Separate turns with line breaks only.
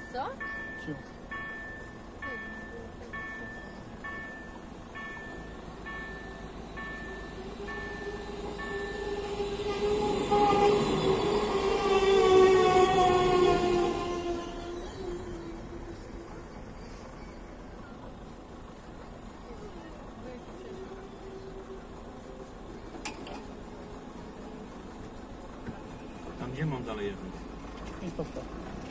Co?
Ciu.
Tam gdzie mam dalej jechać?
I stop.